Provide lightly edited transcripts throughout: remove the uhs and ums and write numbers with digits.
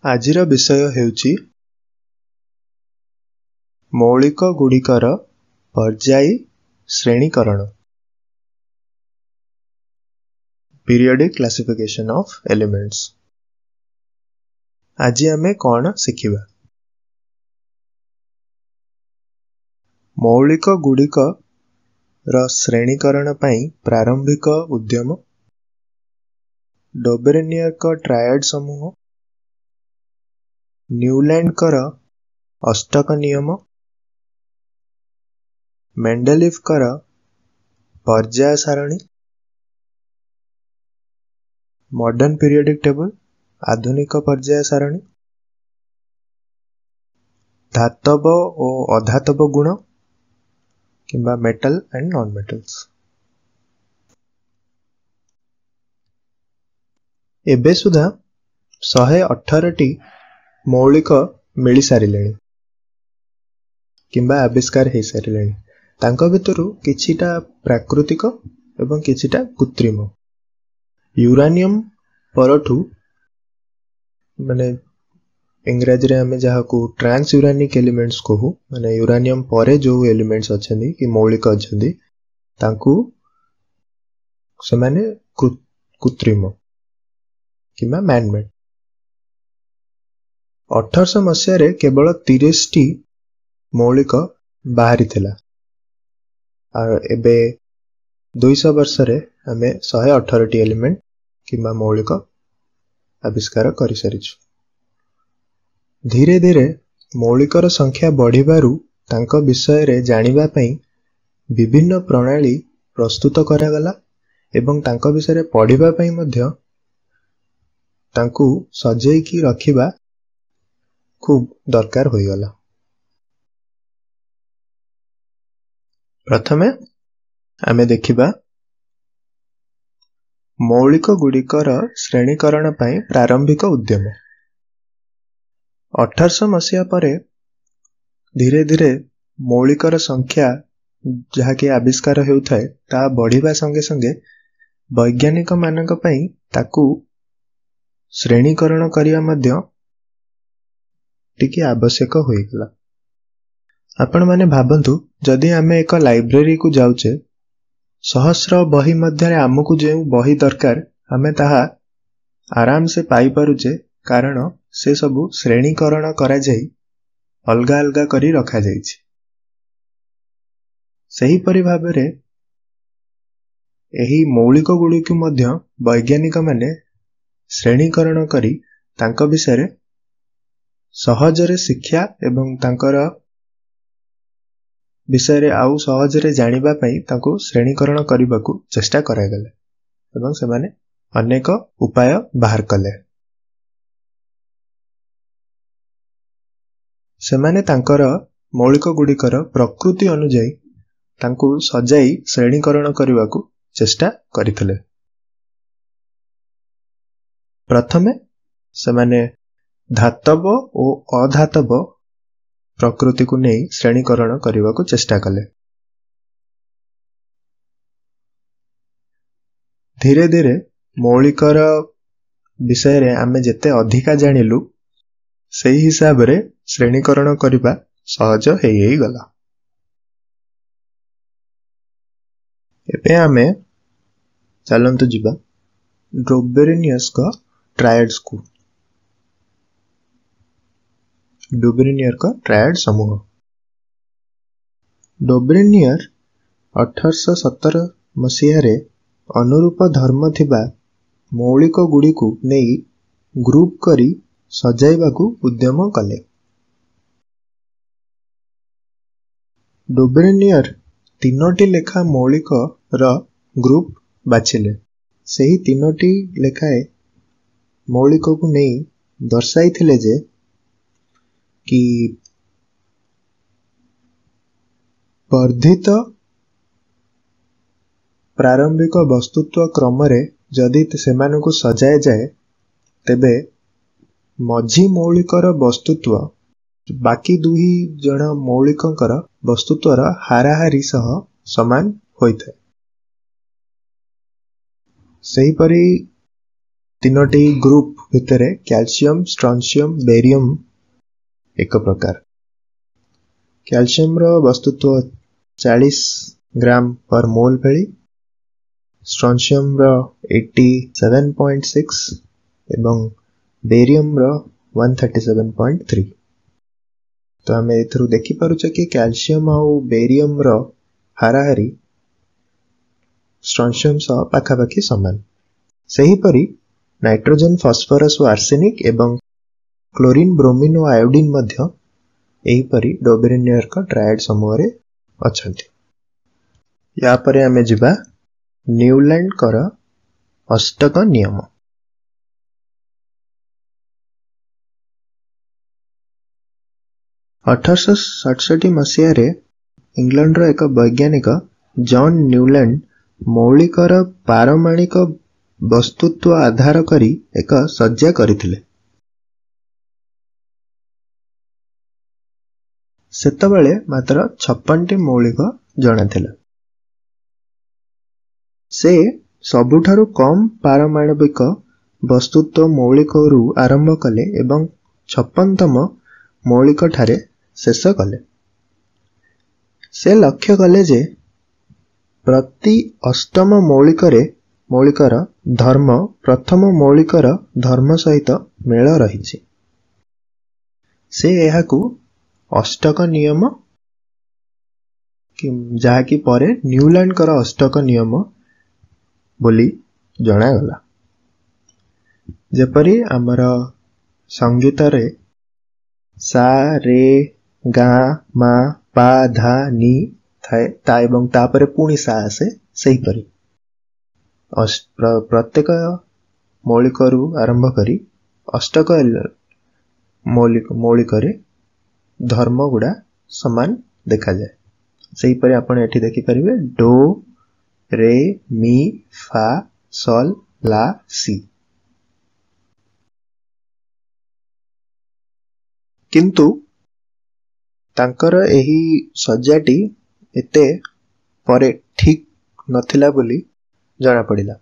आजिर विषय हेउची मौलिक गुड़िकर पर्यायी श्रेणीकरण पीरियोडिक क्लासिफिकेशन ऑफ एलिमेंट्स। आज आमे कौन शिखिबा? मौलिक गुड़िक र श्रेणीकरण पई प्रारंभिक उद्यम, डोबेरेनियर का ट्रायड समूह, न्यूलैंड कर अष्टक नियम, मेंडेलीव कर पर्याय सारणी, मॉडर्न पीरियोडिक टेबल आधुनिक पर्याय सारणी, धातव और अधातव गुण किंबा मेटल एंड नॉन मेटल्स। एबे सुधा 118 मौलिक मिली सारिले किंबा आविष्कार हो सारे। तांको भितरु किछिटा प्राकृतिक एवं किछिटा कृत्रिम। यूरानियम परठू माने इंग्रजी रे हमें जहाँ को ट्रांस यूरानिक एलिमेंट्स कहू, माने यूरानियम परे जो एलिमेंट्स अच्छे कि मौलिक अच्छे तांकू से माने कृत्रिम किंबा मैनमेड। 1800 मसीह रे केवल 30 टी मौलिक बाहरी थिला। एबे 200 वर्ष रे हमें 118 टी एलिमेंट किंबा मौलिक आविष्कार करि सारिछु। धीरे धीरे मौलिकर संख्या बढ़िबारु तांको विषय रे जानिबा पई विभिन्न प्रणाली प्रस्तुत करागला एवं तांको विषय रे पढ़िबा पई मध्य तांकू सजेई की रखिबा खूब दरकार होई गला। प्रथमे आमे देखिबा मौलिक गुड़िकर श्रेणीकरण पई प्रारंभिक उद्यम। 1800 मसीहा परे धीरे धीरे मौलिकर संख्या जहाँ की आविष्कार हेउथाय ता बढ़िबा संगे संगे वैज्ञानिक मानक पई ताकू श्रेणीकरण करिया मध्य टिके आवश्यक होई गला। आपण माने भाबंतु जदि आमे एक लाइब्रेरी को जाउचे, सहस्र बही मध्य आमको जो बही दरकार आमे ताहा आराम से पाई पारुचे, कारण से सबु श्रेणीकरण करा जाई अलगा अलगा करी रखा जाइछि। सही परि भाबरे एही मौलिक गुड़िक मध्य वैज्ञानिक माने श्रेणीकरण करी तांको विषय रे सहजरे शिक्षा एवं तांकर विषय रे आउ सहजरे जानिबा पई तांको श्रेणीकरण करिबाकू चेष्टा करागले एवं से माने अनेक उपाय बाहर कले। से माने तांकर मौलिक गुड़िकर प्रकृति अनुଯାयी तांको सजाई श्रेणीकरण करिबाकू चेष्टा करिथिले। प्रथमे से माने धातव और अधातव प्रकृति को नहीं श्रेणीकरण करने को चेष्टा कले। धीरे धीरे मौलिकर विषय रे आमे जेते अधिका जानिलु सही हिसाब रे श्रेणीकरण करिबा सहज हेई गला। एबे आमे चलंतु जिबा डोबेरेनियस का ट्रायड्स को। डोबेरेनियर का ट्रायड समूह। डोबेरेनियर 1817 मसीह रे अनुरूप धर्म थिबा मौलिक गुड़ी को नहीं ग्रुप करी सजाइबाकू उद्यम कले। डोबेरेनियर 3टी लेखा मौलिक र ग्रुप बाछिले। सही 3टी लेखाए मौलिक को नहीं दर्शाई थिले जे कि वर्धित प्रारंभिक वस्तुत्व क्रम रे जदि सेमान को सजाए जाए तेबे मझी मौलिकर वस्तुत्व बाकी दुही जन मौलिकंकर वस्तुत्वर हाराहारी सह समान होइथे। सही परी तीनोटी ग्रुप भितर कैल्शियम स्ट्रोंशियम बेरियम एक प्रकार। कैल्शियम रो वस्तुत्व 40 ग्राम पर मोल भली, स्ट्रोंशियम रो 87.6 एवं बेरियम रो 137.3। तो आम एथरू देखि पारुछे कि कैल्शियम आउ बेरियम रो हाराहारी स्ट्रोंशियम सह पाखापाखि समान। सेहीपरि नाइट्रोजन फॉस्फोरस और आर्सेनिक एवं क्लोरीन ब्रोमीन और आयोडीन मध्य एहीपरि डोबेरेनियर का ट्रायड समूह रे अछंती। या परे आमे जिबा न्यूलैंड कर अष्टक नियम। 1867 मसीह रे इंग्लैंड रो एक वैज्ञानिक जॉन न्यूलैंड मौलिकर पारमाणिक वस्तुत्व आधार करी एक सज्जा करथिले। सेतबेले मात्र 56 टी मौलिक जणा थिला। से सबुठारु कम पारमाणविक वस्तुत्व मौलिक रु आरंभ कले एवं 56तम मौलिक ठारे शेष कले। से लक्ष्य कले जे प्रति अष्टम मौलिकर धर्म प्रथम मौलिकर धर्म सहित मेल रही। से एहाकू अष्टक नियम जहाँकि परे न्यूलैंड कर अष्टक नियम बोली जणागला। जेपरी आमर संगीत रे सा रे गा मा पा धा नी थाए ता एवं तापरे पुणी सा आसे सही परी प्रत्येक मौलिक रु आरंभ करी अष्टक मौलिक रे धर्म गुड़ा समान देखा जाए। सही परी आपण एठी देखि परिबे डो रे मी फा sol ला सी। किंतु तांकर एही सज्जाटी एते परे ठीक नथिला बोली जाना पड़िला।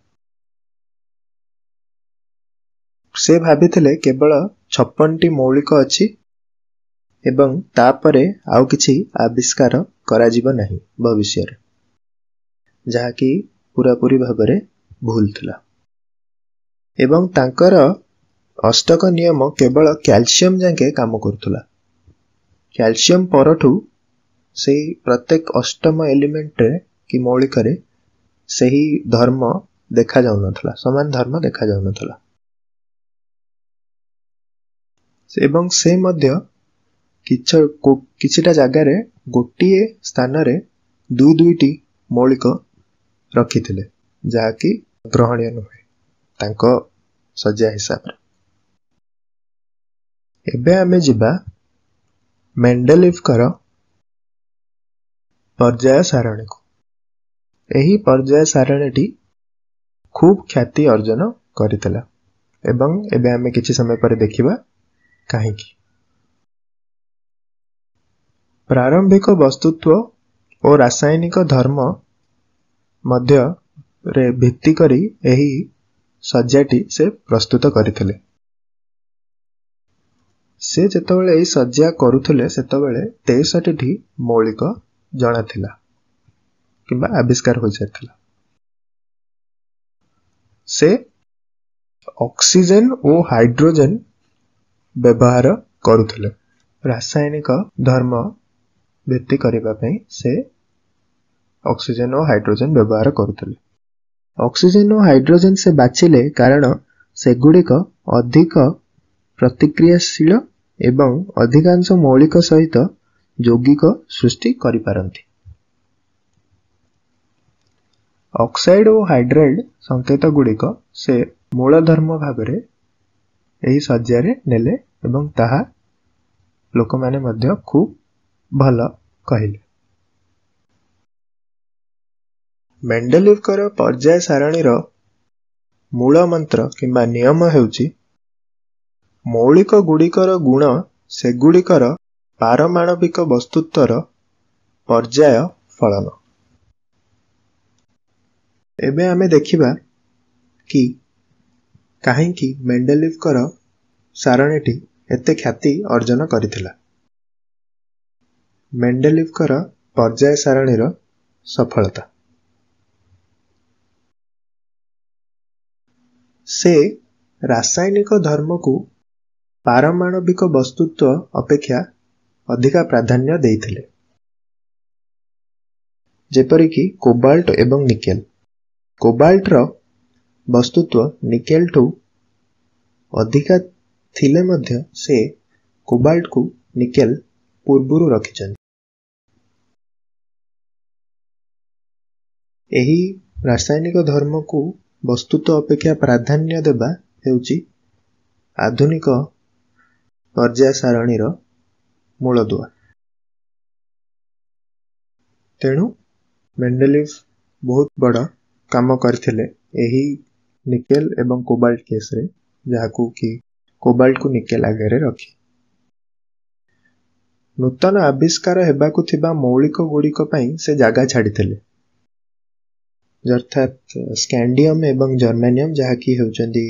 से भाबिथिले केवल 56 टी मौलिक अछि एवं तापरे आउ किछि आविष्कार करा जिवो नाही भविष्य रे, जहा कि पूरा पूरी भाबरे भूल थिला। एवं तांकर अष्टक नियम केवल कैल्शियम जाके काम करथुला। कैल्शियम परठू से प्रत्येक अष्टम एलिमेंट रे कि मौलिक रे सही धर्म देखा जाउ नथला, समान धर्म देखा जाउ नथला। एवं से मध्य किछिटा जगह रे गोटिए स्थान रे दुई दुईटी मौलिक रखिथिले, जहा कि ग्रहणीय नहे तांको सज्जा हिसाब रे। एबे आमे जिबा मेंडेलीव कर पर्याय सारणी को। एही पर्याय सारणीटी खूब ख्याति अर्जन करितला एवं एबे आमे किछि समय पर देखिबा काहेकि। प्रारंभिक वस्तुत्व और रासायनिक धर्म मध्य रे भित्ति करी एही सज्जाटी से प्रस्तुत करितले। से जेतबेले एही सज्जा करुथले सेतबेले 63 टी मौलिक जणा थिला किबा आविष्कार हो जायतिला। से ऑक्सीजन और हाइड्रोजन व्यवहार करुथले। रासायनिक धर्म भित्ति करिबा पई से ऑक्सीजन और हाइड्रोजन व्यवहार करुथले। ऑक्सीजन और हाइड्रोजन से बाछिले कारण से गुडिक अधिक प्रतिक्रियाशील एवं अधिकांश मौलिक सहित यौगिक सृष्टि करि पारंती। ऑक्साइड और हाइड्राइड संकेत गुडिक से मूल धर्म भाबरे एही सज्जारे नेले एवं ताहा लोक माने मध्य खूब भल कहिले। मेंडेलीव कर पर्याय सारणीर मूल मंत्र किंबा नियम हेउची मौलिक गुडिकर गुण से गुडिकर पारमाणविक वस्तुत्वर पर्याय फलन। एबे आमे देखिबा कि କାହିଁକି ମେଣ୍ଡେଲିଭଙ୍କର ସାରଣୀଟି ଏତେ ଖ୍ୟାତି ଅର୍ଜନ କରିଥିଲା। ମେଣ୍ଡେଲିଭଙ୍କର ପର୍ଯ୍ୟାୟ ସାରଣୀର ସଫଳତା। ସେ ରାସାୟନିକ ଧର୍ମକୁ ପାରମାଣବିକ ବସ୍ତୁତ୍ୱ ଅପେକ୍ଷା ଅଧିକା ପ୍ରାଧାନ୍ୟ ଦେଇଥିଲେ। ଯେପରିକି କୋବାଲ୍ଟ ଏବଂ ନିକେଲ। କୋବାଲ୍ଟର ବସ୍ତୁତ୍ୱ ନିକେଲଠୁ ଅଧିକା ଥିଲେ ମଧ୍ୟ ସେ କୋବାଲ୍ଟକୁ ନିକେଲ ପୂର୍ବରୁ ରଖିଛନ୍ତି। ଏହି ରାସାୟନିକ ଧର୍ମକୁ ବସ୍ତୁତ୍ୱ ଅପେକ୍ଷା ପ୍ରାଧାନ୍ୟ ଦେବା ହେଉଛି ଆଧୁନିକ ପର୍ଯ୍ୟାୟ ସାରଣୀର ମୂଳଦୁଆ। ତେଣୁ ମେଣ୍ଡେଲିଭ ବହୁତ ବଡ଼ କାମ କରିଥିଲେ ଏହି ନିକେଲ ଏବଂ କୋବାଲ୍ଟ କେସରେ, ଯାହାକୁ କି କୋବାଲ୍ଟକୁ ନିକେଲ ଆଗରେ ରଖି। ନୂତନ ଆବିଷ୍କାର ହେବାକୁ ଥିବା ମୌଳିକ ଗୁଡ଼ିକ ପାଇଁ ସେ ଜାଗା ଛାଡ଼ିଥିଲେ, ଅର୍ଥାତ୍ ସ୍କାଣ୍ଡିୟମ ଏବଂ ଜର୍ମାନିୟମ, ଯାହାକି ହେଉଛନ୍ତି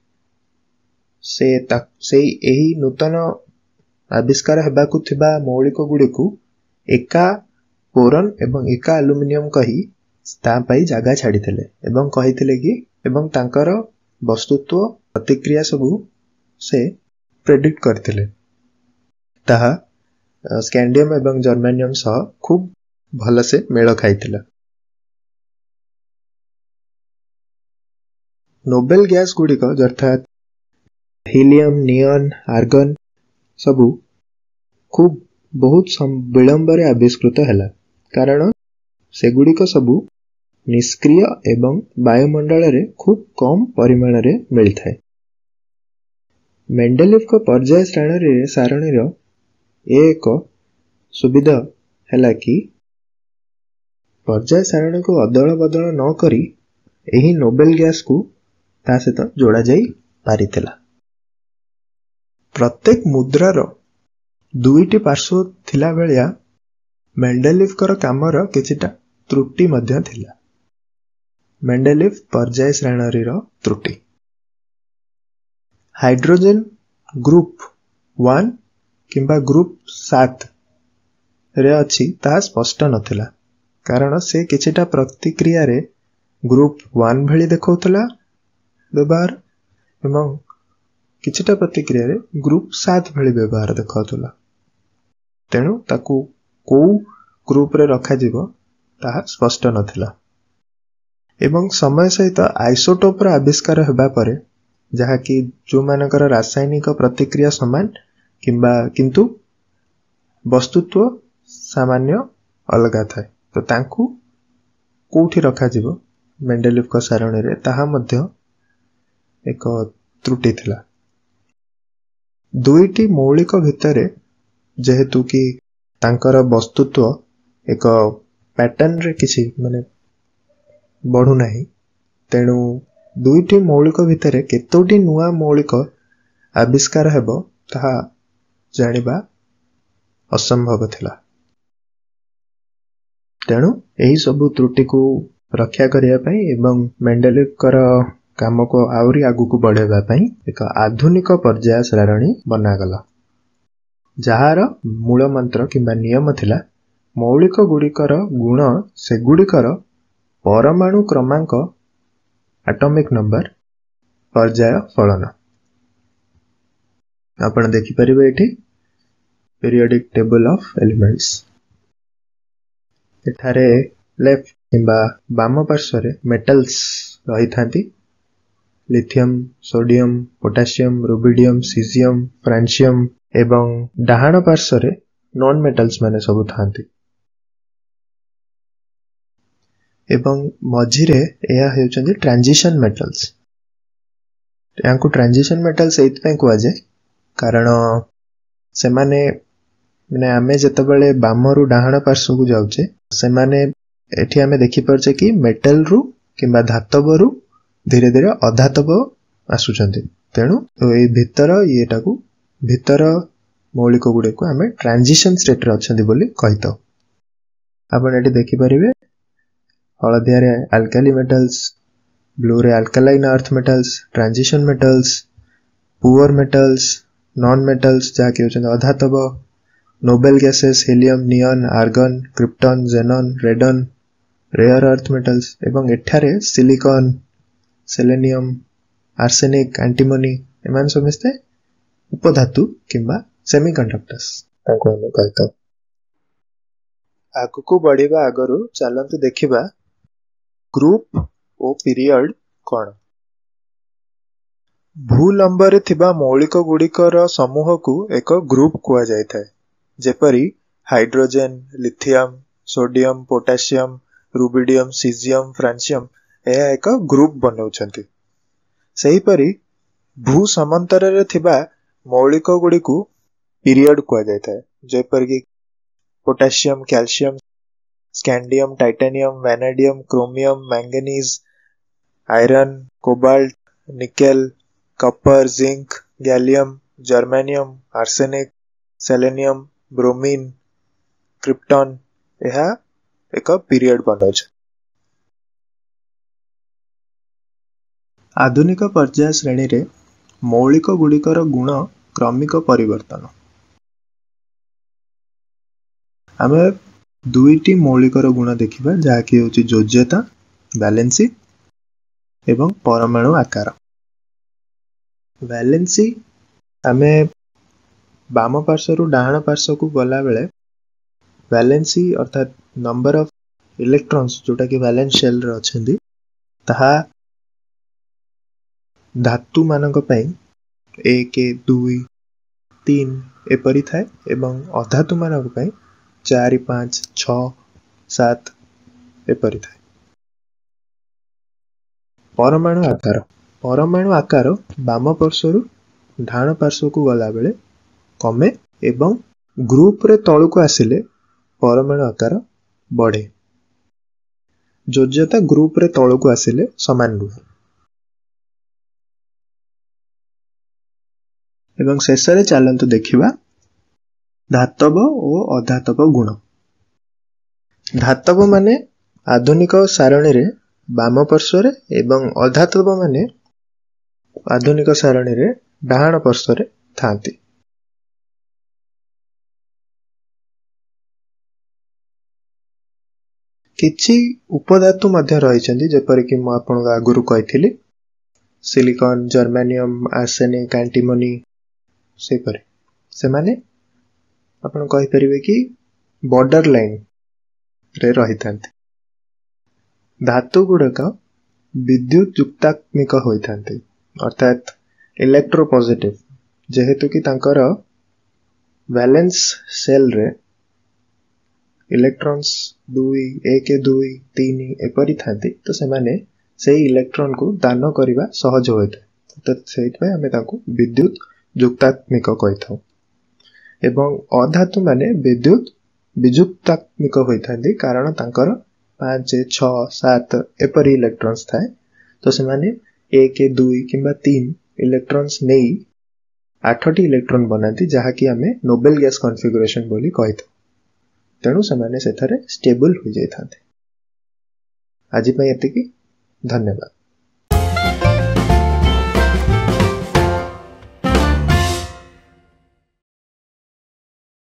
ସେଇ ଏହି ନୂତନ ଆବିଷ୍କାର ହେବାକୁ ଥିବା ମୌଳିକ ଗୁଡ଼ିକୁ ଏକା ବୋରନ୍ ଏବଂ ଏକା ଆଲୁମିନିୟମ କହି ତା ପାଇଁ ଜାଗା ଛାଡ଼ିଥିଲେ ଏବଂ କହିଥିଲେ କି ଏବଂ ତାଙ୍କର ବସ୍ତୁତ୍ୱ ପ୍ରତିକ୍ରିୟା ସବୁ ସେ ପ୍ରେଡିକ୍ଟ କରିଥିଲେ। ତାହା ସ୍କାଣ୍ଡିୟମ ଏବଂ ଜର୍ମାନିୟମ ସହ ଖୁବ୍ ଭଲସେ ମେଳ ଖାଇଥିଲା। ନୋବେଲ ଗ୍ୟାସ୍ ଗୁଡ଼ିକ ଅର୍ଥାତ୍ ହିଲିୟମ, ନିଅନ, ଆର୍ଗନ ସବୁ ଖୁବ୍ ବହୁତ ବିଳମ୍ବରେ ଆବିଷ୍କୃତ ହେଲା, କାରଣ ସେଗୁଡ଼ିକ ସବୁ ନିଷ୍କ୍ରିୟ ଏବଂ ବାୟୁମଣ୍ଡଳରେ ଖୁବ୍ କମ୍ ପରିମାଣରେ ମିଳିଥାଏ। ମେଣ୍ଡେଲିଭଙ୍କ ପର୍ଯ୍ୟାୟ ସାରଣୀର ଏକ ସୁବିଧା ହେଲା କି ପର୍ଯ୍ୟାୟ ସାରଣୀକୁ ଅଦଳ ବଦଳ ନ କରି ଏହି ନୋବେଲ ଗ୍ୟାସକୁ ତା ସହିତ ଯୋଡ଼ାଯାଇ ପାରିଥିଲା। ପ୍ରତ୍ୟେକ ମୁଦ୍ରାର ଦୁଇଟି ପାର୍ଶ୍ୱ ଥିଲା ଭଳିଆ ମେଣ୍ଡେଲିଭଙ୍କର କାମର କିଛିଟା ତ୍ରୁଟି ମଧ୍ୟ ଥିଲା। ମେଣ୍ଡେଲିଭ ପର୍ଯ୍ୟାୟ ସାରଣୀର ତ୍ରୁଟି। ହାଇଡ୍ରୋଜେନ ଗ୍ରୁପ 1 କିମ୍ବା ଗ୍ରୁପ 7ରେ ଅଛି ତାହା ସ୍ପଷ୍ଟ ନଥିଲା, କାରଣ ସେ କିଛିଟା ପ୍ରତିକ୍ରିୟାରେ ଗ୍ରୁପ 1 ଭଳି ଦେଖାଉଥିଲା ବ୍ୟବହାର ଏବଂ କିଛିଟା ପ୍ରତିକ୍ରିୟାରେ ଗ୍ରୁପ 7 ଭଳି ବ୍ୟବହାର ଦେଖାଉଥିଲା। ତେଣୁ ତାକୁ କୋଉ ଗ୍ରୁପରେ ରଖାଯିବ ତାହା ସ୍ପଷ୍ଟ ନଥିଲା। ଏବଂ ସମୟ ସହିତ ଆଇସୋଟୋପର ଆବିଷ୍କାର ହେବା ପରେ, ଯାହାକି ଯେଉଁମାନଙ୍କର ରାସାୟନିକ ପ୍ରତିକ୍ରିୟା ସମାନ କିନ୍ତୁ ବସ୍ତୁତ୍ୱ ସାମାନ୍ୟ ଅଲଗା ଥାଏ, ତ ତାଙ୍କୁ କୋଉଠି ରଖାଯିବ ମେଣ୍ଡେଲିଭଙ୍କ ସାରଣୀରେ ତାହା ମଧ୍ୟ ଏକ ତ୍ରୁଟି ଥିଲା। ଦୁଇଟି ମୌଳିକ ଭିତରେ ଯେହେତୁ କି ତାଙ୍କର ବସ୍ତୁତ୍ୱ ଏକ ପ୍ୟାଟର୍ନରେ କିଛି ବଢୁନାହିଁ, ତେଣୁ ଦୁଇଟି ମୌଳିକ ଭିତରେ କେତୋଟି ନୂଆ ମୌଳିକ ଆବିଷ୍କାର ହେବ ତାହା ଜାଣିବା ଅସମ୍ଭବ ଥିଲା। ତେଣୁ ଏହି ସବୁ ତ୍ରୁଟିକୁ ରକ୍ଷା କରିବା ପାଇଁ ଏବଂ ମେଣ୍ଡେଲିଭଙ୍କର କାମକୁ ଆହୁରି ଆଗକୁ ବଢ଼ାଇବା ପାଇଁ ଏକ ଆଧୁନିକ ପର୍ଯ୍ୟାୟ ସାରଣୀ ବନାଗଲା, ଯାହାର ମୂଳ ମନ୍ତ୍ର କିମ୍ବା ନିୟମ ଥିଲା ମୌଳିକ ଗୁଡ଼ିକର ଗୁଣ ସେଗୁଡ଼ିକର ପରମାଣୁ କ୍ରମାଙ୍କ ଆଟମିକ ନମ୍ବର ପର୍ଯ୍ୟାୟ ଫଳନ। ଆପଣ ଦେଖିପାରିବେ ଏଠି ପିରିୟଡିକ ଟେବୁଲ ଅଫ ଏଲିମେଣ୍ଟସ। ଏଠାରେ ଲେଫ୍ଟ କିମ୍ବା ବାମ ପାର୍ଶ୍ୱରେ ମେଟାଲ୍ସ ରହିଥାନ୍ତି, lithium, sodium, potassium, rubidium, caesium, francium ଏବଂ ଡାହାଣ ପାର୍ଶ୍ୱରେ ନନ୍ ମେଟାଲ୍ସ ମାନେ ସବୁ ଥାନ୍ତି। ଏବଂ ମଝିରେ ଏହା ହେଉଛନ୍ତି ଟ୍ରାନଜିସନ ମେଟାଲ୍ସ। ଏହାଙ୍କୁ ଟ୍ରାନଜିସନ ମେଟାଲ୍ସ ଏଇଥିପାଇଁ କୁହାଯାଏ କାରଣ ସେମାନେ ଆମେ ଯେତେବେଳେ ବାମରୁ ଡାହାଣ ପାର୍ଶ୍ୱକୁ ଯାଉଛେ, ସେମାନେ ଏଠି ଆମେ ଦେଖିପାରୁଛେ କି ମେଟାଲରୁ କିମ୍ବା ଧାତବରୁ ଧୀରେ ଧୀରେ ଅଧାତବ ଆସୁଛନ୍ତି। ତେଣୁ ଏଇ ଭିତର ମୌଳିକ ଗୁଡ଼ିକୁ ଆମେ ଟ୍ରାନଜିସନ ଷ୍ଟେଟରେ ଅଛନ୍ତି ବୋଲି କହିଥାଉ। ଆପଣ ଏଠି ଦେଖିପାରିବେ ହଳଦିଆରେ ଆଲକାଲି ମେଟାଲ୍ସ, ब्लू रे alkaline earth metals, transition metals, poor metals, non metals जहाँकि होचंदी अधातब, noble gases helium, neon, argon, krypton, xenon, radon, rare earth metals एवं एठारे सिलिकॉन, सेलेनियम, आर्सेनिक, एंटीमनी एमान समस्ते उपधातु किंबा सेमीकंडक्टर्स ताको हम कहता। आगुको बढ़िबा आगरु चलंतु देखिबा ग्रुप ओ पीरियड कोन। भूलंबरे थिबा मौलिक गुड़िकर समूह को एक ग्रुप कुआ जायथाय, जेपरी hydrogen, lithium, sodium, potassium, rubidium, caesium, francium यह एक ग्रुप बनौछंती। सेहीपरि भू समांतरे थिबा मौलिक गुड़ी को पीरियड कुआ जायथाय, जेपरि potassium, calcium, scandium, titanium, vanadium, chromium, manganese, iron, cobalt, nickel, copper, zinc, gallium, germanium, arsenic, selenium, bromine, krypton यह एक पीरियड बनौछ। आधुनिक पर्याय श्रेणी रे मौलिक गुड़िकर गुण क्रमिक परिवर्तन। आमे दुईटी मौलिकर गुण देखिबा जहाँकि होची जोज्यता, वैलेंसी एवं परमाणु आकार। वैलेंसी आमे बाम पार्श्व डाहाण पार्श्व को गला बेले वैलेंसी अर्थात नंबर ऑफ इलेक्ट्रॉन्स जोटा कि वैलेंस शेल रे अछंदी ताहा धातु मानक पई 1 2 3 एपरि थाए एवं अधातु मानक पई 4 5 6 7 एपरि थाए। परमाणु आकार बाम पार्श्व डाहाण पार्श्व को गला बेले कमे एवं ग्रुप रे तळु को आसिले परमाणु आकार बढ़े। जोज्यता ग्रुप रे तळु को आसिले समान रुहे। एवं शेषरे चलंतु देखिबा धातव और अधातव गुण। धातव माने आधुनिक सारणी रे बाम पार्श्व रे एवं अधातव माने आधुनिक सारणी रे डाहाण पार्श्व रे थांती। किछि उपधातु मध्य रहिचंदी जेपरि कि म आपन आगुरु कहिथिली सिलिकॉन, जर्मेनियम, आर्सेनिक, एंटीमनी सेपरि से माने आपण कहि परिबे कि बॉर्डर लाइन रे रहिथांती। धातु गुड़क विद्युत युक्तात्मिक होइथांती अर्थात इलेक्ट्रोपॉजिटिव, जेहेतु कि तांकर वैलेंस सेल रे इलेक्ट्रॉन्स 2 1 2 3 एपरि थांती, तो से माने से इलेक्ट्रॉन को दान करिबा सहज होइथाय। तो सेइत में हमें तांको विद्युत युक्तात्मिक कहिथाउ। एवं अधातु माने विद्युत विजुक्तात्मिक होइथांती कारण तांकर 5 6 7 एपरि इलेक्ट्रॉन्स थाए, तो से माने 1 2 किंबा 3 इलेक्ट्रॉन्स नेई 8टी इलेक्ट्रॉन बनाती जहा कि हमें नोबेल गैस कॉन्फिगरेशन बोली कहिथाउ। तेणु से माने सेथारे स्टेबल हो जाइथांते। आज पई एतिकी, धन्यवाद।